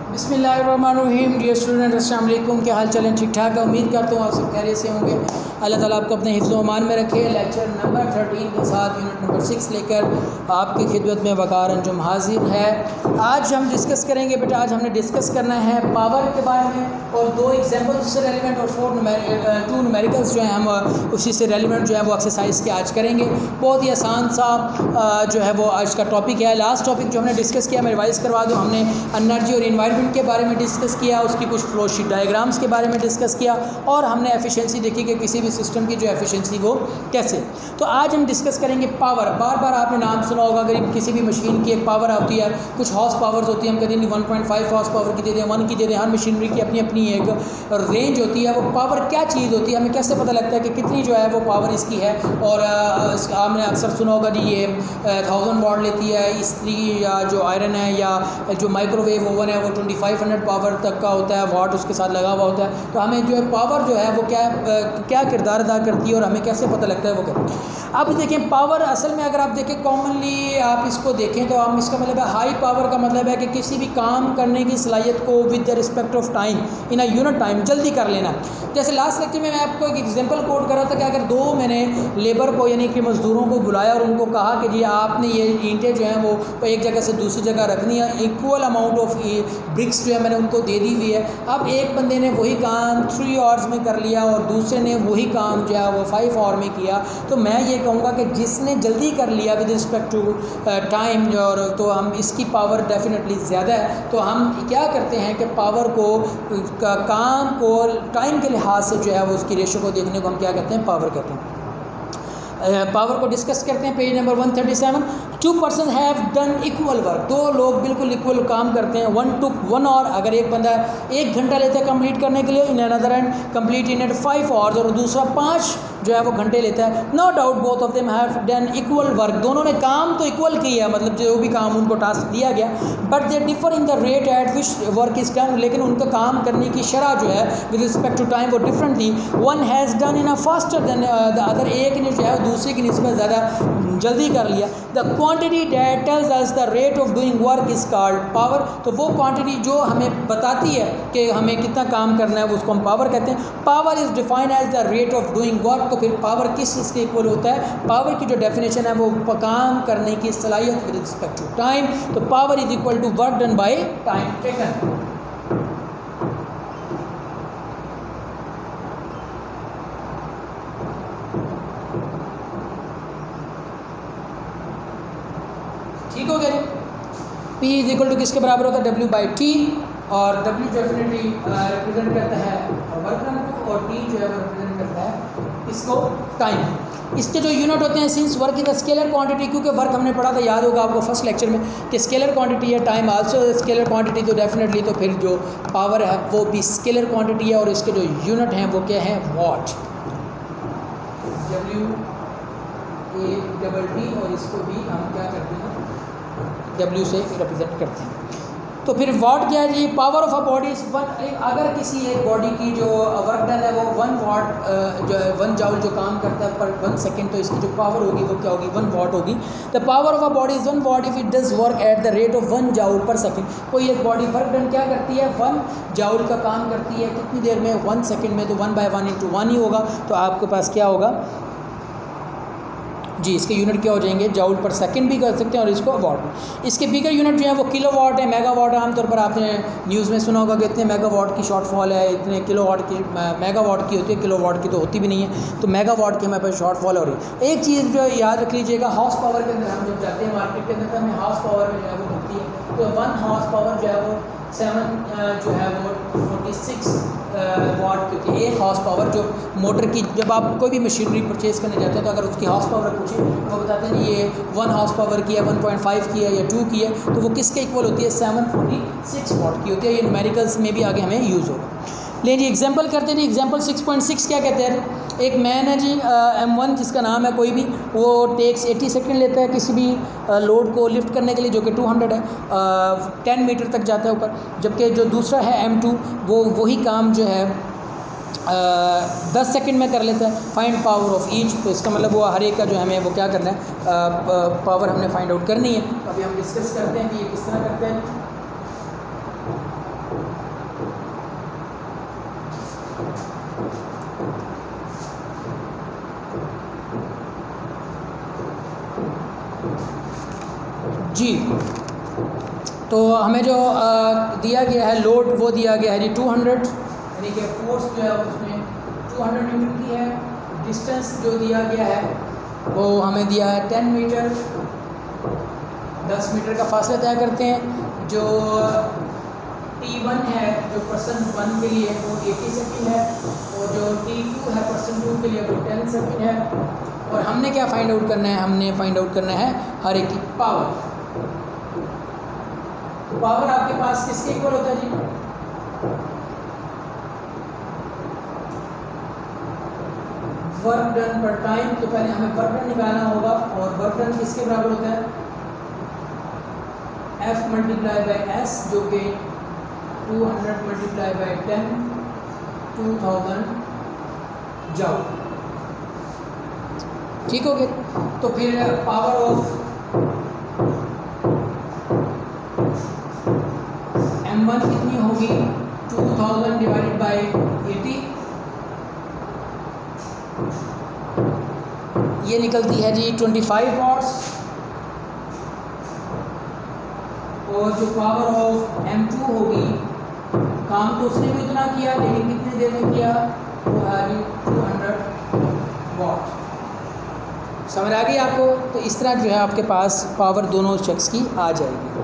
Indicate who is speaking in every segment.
Speaker 1: बिस्मिल्लाहिर्रहमानिर्रहीम। Dear student, अस्सलाम वालेकुम। क्या हाल चाल है? ठीक ठाक है। उम्मीद करता हूँ आप सब खैरियत से होंगे। अल्लाह ताला आपको अपने हिफ्ज़ व अमान में रखे। लेक्चर नंबर 13 के साथ यूनिट नंबर 6 लेकर आपकी खिदमत में वक़ार अंजुम हाजिर है। आज हम डिस्कस करेंगे बेटा, आज हमने डिस्कस करना है पावर के बारे में और दो एग्जाम्पल्स से रेलिवेंट और टू न्यूमेरिकल्स जो हैं हम उसी से रेलिवेंट जो है वो एक्सरसाइज के आज करेंगे। बहुत ही आसान सा जो है वो आज का टॉपिक है। लास्ट टॉपिक जो हमने डिस्कस किया, मैं रिवाइज़ करवा दूँ, हमने एनर्जी और इन्वायरमेंट के बारे में डिस्कस किया, उसकी कुछ फ्लो शीट डायग्राम्स के बारे में डिस्कस किया और हमने एफिशिएंसी देखी कि किसी भी सिस्टम की जो एफिशिएंसी वो कैसे। तो आज हम डिस्कस करेंगे पावर। बार बार आपने नाम सुना होगा, अगर किसी भी मशीन की एक पावर होती है, कुछ हॉर्स पावर्स होती है, हम कहते हैं 1.5 हॉर्स पावर की दे दें, 1 की दे दें। हर मशीनरी की अपनी अपनी एक रेंज होती है। वो पावर क्या चीज़ होती है, हमें कैसे पता लगता है कि कितनी जो है वो पावर इसकी है। और आपने अक्सर सुना होगा जी ये 1000 वाट लेती है, इस्त्री या जो आयरन है या जो माइक्रोवेव ओवन है वो 2500 पावर तक का होता है, वाट उसके साथ लगा हुआ होता है। तो हमें जो है पावर जो है वो क्या किरदार अदा करती है और हमें कैसे पता लगता है वो क्या। अब देखें पावर असल में अगर आप देखें कॉमनली आप इसको देखें तो हम इसका मतलब है हाई पावर का मतलब है कि किसी भी काम करने की सलाहियत को with the respect of time in a unit time जल्दी कर लेना। जैसे लास्ट लेक्चर में मैं आपको एक एग्जांपल कोट कर रहा था कि अगर दो मैंने लेबर को यानी कि मज़दूरों को बुलाया और उनको कहा कि जी आपने ये ईंटें जो हैं वो एक जगह से दूसरी जगह रखनी है, इक्वल अमाउंट ऑफ ब्रिक्स जो है मैंने उनको दे दी हुई है। अब एक बंदे ने वही काम 3 आवर्स में कर लिया और दूसरे ने वही काम जो है वो 5 आवर में किया। तो मैं ये कहूँगा कि जिसने जल्दी कर लिया विद रिस्पेक्ट टू टाइम और तो हम इसकी पावर डेफिनेटली ज़्यादा है। तो हम क्या करते हैं कि पावर को काम को टाइम के लिहाज से जो है वो उसकी रेशो को देखने को हम क्या कहते हैं, पावर कहते हैं। पावर को डिस्कस करते हैं page number 137। 2 person have done equal work. दो लोग बिल्कुल इक्वल काम करते हैं। 1 took 1 hour, अगर एक बंदा 1 घंटा लेता है कंप्लीट करने के लिए, in another and complete in 5 hours, और दूसरा 5 जो है वो घंटे लेता है। No doubt both of them have done equal work. दोनों ने काम तो इक्वल किया, मतलब जो भी काम उनको टास्क दिया गया, but they differ in the rate at which work is done. लेकिन उनका काम करने की शरह जो है विद रिस्पेक्ट टू टाइम वो डिफरेंट थी। One has done in a faster than the other. एक ने जो है दूसरे की निस्बत ज़्यादा जल्दी कर लिया। The quantity that tells us the rate of doing work is called power. तो वो क्वांटिटी जो हमें बताती है कि हमें कितना काम करना है, वो उसको हम पावर कहते हैं। Power is defined as the rate of doing work. तो फिर पावर किस चीज़ के इक्वल होता है? पावर की जो डेफिनेशन है वो काम करने की सलाहियत विद रिस्पेक्ट टू टाइम। तो power is equal to work done by time taken. ठीक हो गया। P इज इक्वल टू किसके बराबर होता है? W by T। और W डेफिनेटली रिप्रेजेंट करता है वर्क डन को और T जो है वो रिप्रेजेंट करता है इसको, टाइम। इसके जो यूनिट होते हैं since work is the scalar quantity, क्योंकि वर्क हमने पढ़ा था, याद होगा आपको फर्स्ट लेक्चर में कि स्केलर क्वांटिटी है, टाइम आल्सो स्केलर क्वांटिटी। तो डेफिनेटली तो फिर जो पावर है वो भी स्केलर क्वांटिटी है और इसके जो यूनिट हैं वो क्या है? वॉट। WAT और इसको भी हम क्या करते हैं? W से रिप्रेजेंट करते हैं। तो फिर वाट क्या है जी? Power of a body is 1। अगर किसी एक बॉडी की जो वर्क डन है वो 1 वाट जो है 1 जूल जो काम करता है पर 1 सेकेंड, तो इसकी जो पावर होगी वो क्या होगी? 1 वाट होगी। The power of a body is 1 watt if it does work at the rate of 1 joule per second. कोई एक बॉडी वर्क डन क्या करती है? 1 जूल का काम करती है कितनी देर में? 1 सेकेंड में। तो 1/1 × 1 ही होगा। तो आपके पास क्या होगा जी? इसके यूनिट क्या हो जाएंगे? जूल पर सेकंड भी कर सकते हैं और इसको वाट में। इसके बिगर यूनिट जो है वो किलो वाट है, मेगा वाट है। आमतौर पर आपने न्यूज़ में सुना होगा कि इतने मेगा वाट की शॉर्टफॉल है, इतने किलो वाट की मेगा वाट की होती है, किलो वाट की तो होती भी नहीं है। तो मेगा वाट की हमारे पास शॉर्टफॉल हो रही है। एक चीज़ जो याद रख लीजिएगा, हाउस पावर के अंदर हम जब जाते हैं मार्केट के अंदर तो हमें हाउस पावर में जो है वो मिलती है। तो 1 हाउस पावर जो है वो 7 जो है वो 46 वाट, क्योंकि एक हाउस पावर जो मोटर की, जब आप कोई भी मशीनरी परचेज़ करने जाते हैं तो अगर उसकी हाउस पावर पूछे वो बताते हैं ये 1 हाउस पावर की है, 1.5 की है या 2 की है, तो वो किसके इक्वल होती है? 746 वाट की होती है। ये न्यूमेरिकल्स में भी आगे हमें यूज़ होगा। ले जी एग्जांपल करते हैं जी। एग्जांपल 6.6 क्या कहते हैं? एक मैन है जी M1 जिसका नाम है कोई भी, वो टेक्स 80 सेकंड लेता है किसी भी लोड को लिफ्ट करने के लिए, जो कि 200 है, 10 मीटर तक जाता है ऊपर। जबकि जो दूसरा है M2 वो वही काम जो है 10 सेकंड में कर लेता है। Find power of each. तो इसका मतलब वो हर एक का जो हमें वो क्या करना है? पावर हमने फाइंड आउट करनी है। अभी हम डिस्कस करते हैं कि ये किस तरह करते हैं। जी, तो हमें जो दिया गया है लोड वो दिया गया है जी 200, यानी कि फोर्स जो है उसमें 200 न्यूटन की है। डिस्टेंस जो दिया गया है वो हमें दिया है 10 मीटर, 10 मीटर का फासला तय करते हैं। जो T1 है जो पर्सन 1 के लिए वो 80 सेकेंड है, और जो T2 है पर्सन 2 के लिए वो 10 सेकेंड है। और हमने क्या फाइंड आउट करना है, हमने फाइंड आउट करना है हर एक की पावर। पावर आपके पास किसके इक्वल होता है जी? Work done per time. तो पहले हमें वर्क डन निकालना होगा, और वर्क डन किसके बराबर होता है? F मल्टीप्लाई बाई एस, जो कि 200 मल्टीप्लाई बाई 10, 2000 जाओ। ठीक हो गया। तो फिर पावर ऑफ M1 कितनी होगी? 2000 डिवाइडेड बाई 80, ये निकलती है जी 25 वॉट्स। और जो पावर ऑफ M2 होगी, काम तो उसने भी इतना किया लेकिन कितनी देर में किया, वो है जी 200 वॉट। समझ आ गई आपको? तो इस तरह जो है आपके पास पावर दोनों शख्स की आ जाएगी।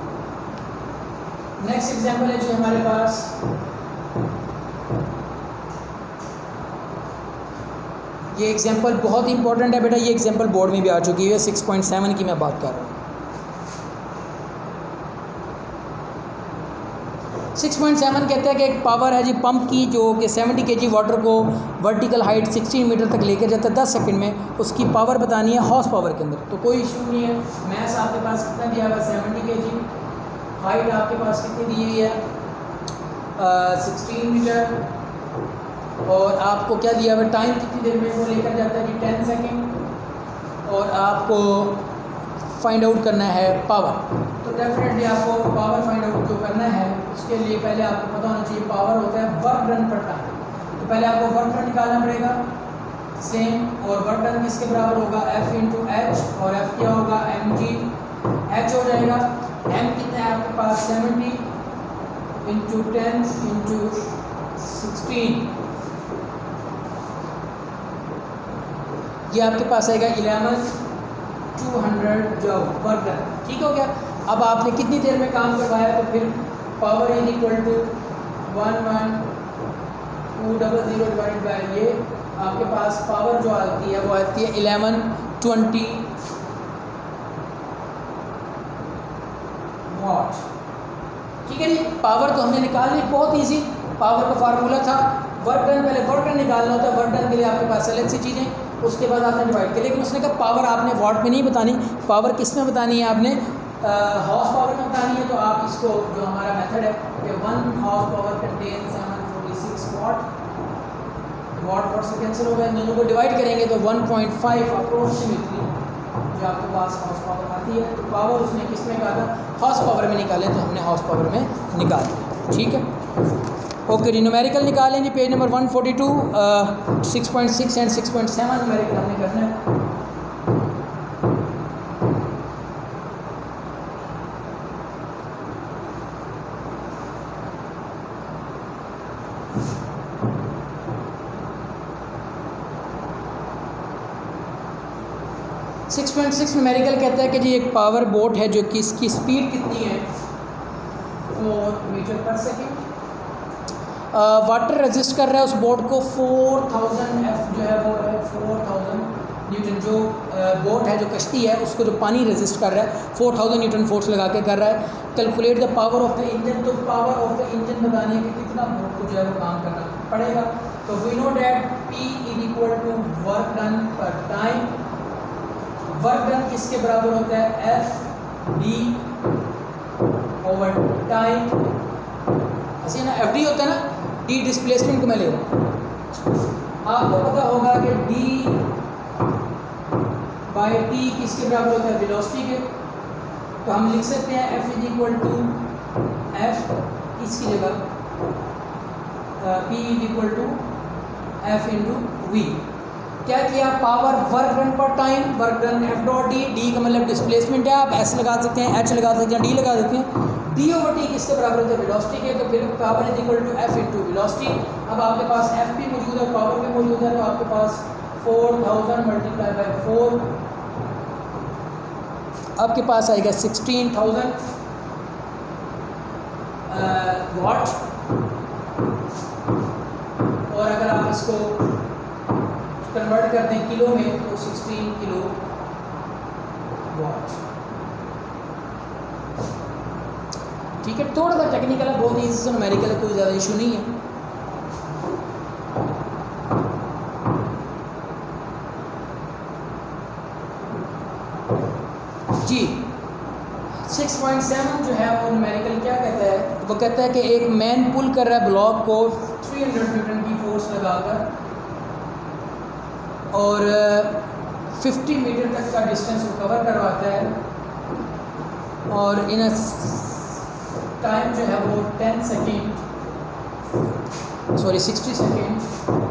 Speaker 1: नेक्स्ट एग्जांपल है जो हमारे पास, ये एग्जांपल बहुत इंपॉर्टेंट है बेटा। ये एग्जांपल बोर्ड में भी आ चुकी है, 6.7 की मैं बात कर रहा हूँ। 6.7 कहते हैं कि एक पावर है जी पंप की, जो कि 70 kg वाटर को वर्टिकल हाइट 16 मीटर तक लेकर जाता है 10 सेकंड में। उसकी पावर बतानी है हॉर्स पावर के अंदर। तो कोई इशू नहीं है। मैथ आपके पास कितना दिया हुआ है? 70 kg। हाइट आपके पास कितनी दी हुई है? 16 मीटर। और आपको क्या दिया हुआ? टाइम कितनी देर में वो लेकर जाता है जी? 10 सेकेंड। और आपको फाइंड आउट करना है पावर। तो डेफिनेटली आपको पावर फाइंड आउट जो करना है उसके लिए पहले आपको पता होना चाहिए पावर होता है वर्क डन पर टाइम। तो पहले आपको वर्क डन निकालना पड़ेगा सेम। और वर्क डन किसके बराबर होगा? F इंटू एच, और F क्या होगा? mg। h हो जाएगा, m कितना है आपके पास? 70 इंटू 10 इंटू 16, ये आपके पास आएगा 11,200 जॉब वर्क डन। ठीक हो गया। अब आपने कितनी देर में काम करवाया? तो फिर power is equal to 11,200 divided by ये आपके पास पावर जो आती है वो आती है 1120 वॉट। ठीक है जी। पावर तो हमने निकाल ली, बहुत इजी। पावर का फार्मूला था वर्क डन। पहले वर्क डन निकालना होता है। वर्क डन के लिए आपके पास अलग सी चीज़ें, उसके बाद आपने डिवाइड किया। लेकिन उसने कहा पावर आपने वॉट में नहीं बतानी, पावर किस में बतानी है? आपने हॉर्स पावर में बतानी है। तो आप इसको जो हमारा मेथड है कि 1 horse power contain 746 watt, watt से कैंसिल होगा, इन दोनों को डिवाइड करेंगे तो 1.5 अप्रोक्सीमेटली जो आपके पास हॉर्स पावर आती है। तो पावर उसने किस में कहा था? हॉर्स पावर में निकाले, तो हमने हॉर्स पावर में निकाल दिया। ठीक है, ओके जी। न्यूमेरिकल निकालें जी, पेज नंबर 142। 6.6 एंड 6.7 न्यूमेरिकल हमने करना है। सिक्स न्यूमेरिकल कहता है कि जी एक पावर बोट है जो कि इसकी स्पीड कितनी है? 4 मीटर पर सेकेंड। वाटर रेजिस्ट कर रहा है उस बोट को 4000 F जो है वो है 4000 न्यूटन। जो बोट है, जो कश्ती है, उसको जो पानी रेजिस्ट कर रहा है 4000 न्यूटन फोर्स लगा के कर रहा है। Calculate the power of the engine. तो पावर ऑफ द इंजन बतानी है कि कितना बोट को जो है वो काम करना पड़ेगा। तो we know that P is equal to work done per time. Work done किसके बराबर होता है? F D over time. ऐसे ना FD होता है ना, D डिस्प्लेसमेंट को मैं ले रहा हूँ। आपको पता होगा कि D बाई T किसके बराबर होता है? वेलोसिटी के। तो हम लिख सकते हैं F is equal to F, इसकी जगह P is equal to F into V। क्या किया, power work done per time, work done F dot D, D का मतलब डिस्प्लेसमेंट है, आप एस लगा सकते हैं, एच लगा सकते हैं, डी लगा सकते हैं। डी ओवर टी किसके बराबर होता है, वेलोसिटी के, तो फिर power is equal to F into velocity. अब आपके पास एफ भी मौजूद है, पावर भी मौजूद है, तो आपके पास 4000 मल्टीप्लाई बाई 4 आपके पास आएगा 16,000 वाट। और अगर आप इसको कन्वर्ट करते हैं किलो में तो 16 किलो वाट। ठीक है, थोड़ा सा टेक्निकल है, बहुत ईजी से न्यूमेरिकल है, कोई ज़्यादा इशू नहीं है। जी 6.7 जो है वो न्यूमेरिकल क्या कहता है, वो कहता है कि एक मैन पुल कर रहा है ब्लॉक को 300 न्यूटन की फोर्स लगाकर और 50 मीटर तक का डिस्टेंस वो कवर करवाता है और इन टाइम जो है वो 60 सेकेंड।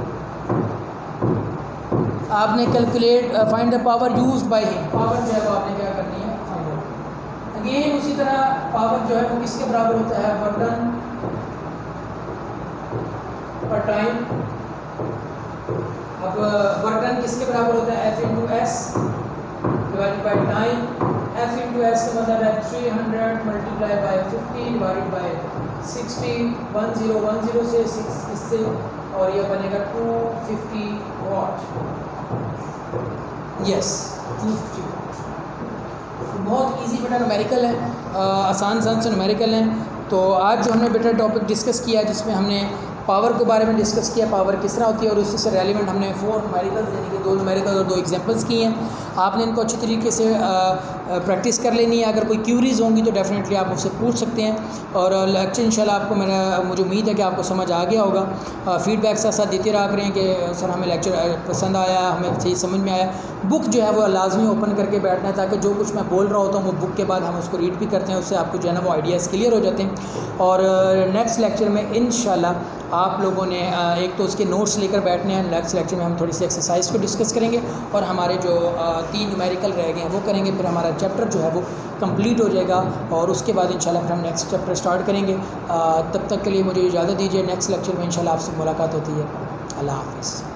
Speaker 1: आपने calculate find the power used by him, power जो है वो आपने क्या करनी है, फाइंड आउट। अगेन उसी तरह पावर जो है वो किसके बराबर होता है, वर्क डन पर टाइम। अब वर्क डन किसके बराबर होता है, F into S divided by time. F into S का मतलब है 300 मल्टीप्लाई बाई 50 डिवाइडेड बाई 60, 1010 से 6 इससे, और ये बनेगा 250 वाट। यस 250 वाट। बहुत इजी बेटा न्यूमेरिकल है, आसान से न्यूमेरिकल है। तो आज जो हमने बेटा टॉपिक डिस्कस किया जिसमें हमने पावर के बारे में डिस्कस किया, पावर किस तरह होती है, और उससे से रेलिवेंट हमने 4 न्यूमेरिकल्स यानी कि 2 न्यूमेरिकल और 2 एग्जांपल्स किए हैं। आपने इनको अच्छी तरीके से प्रैक्टिस कर लेनी है। अगर कोई क्यूरीज होंगी तो डेफिनेटली आप मुझसे पूछ सकते हैं। और लेक्चर इंशाल्लाह आपको मुझे उम्मीद है कि आपको समझ आ गया होगा। फीडबैक साथ साथ देते रहा करें कि सर हमें लेक्चर पसंद आया, हमें सही समझ में आया। बुक जो है वो लाजमी ओपन करके बैठना है ताकि जो कुछ मैं बोल रहा होता हूँ वो बुक के बाद हम उसको रीड भी करते हैं, उससे आपको जो है ना वो आइडियाज़ क्लियर हो जाते हैं। और नेक्स्ट लेक्चर में इंशाल्लाह आप लोगों ने एक तो उसके नोट्स लेकर बैठने हैं। नेक्स्ट लेक्चर में हम थोड़ी सी एक्सरसाइज को डिस्कस करेंगे और हमारे जो 3 न्यूमेरिकल रह गए हैं वो करेंगे। फिर हमारा चैप्टर जो है वो कंप्लीट हो जाएगा और उसके बाद इंशाल्लाह फिर हम नेक्स्ट चैप्टर स्टार्ट करेंगे। तब तक के लिए मुझे इजाज़त दीजिए। नेक्स्ट लेक्चर में इंशाल्लाह आपसे मुलाकात होती है। अल्लाह हाफ़िज़।